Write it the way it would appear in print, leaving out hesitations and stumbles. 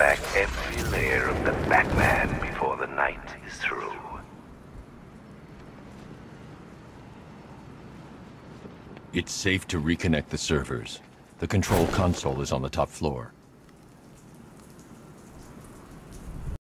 back every layer of the Batman before the night is through. It's safe to reconnect the servers. The control console is on the top floor.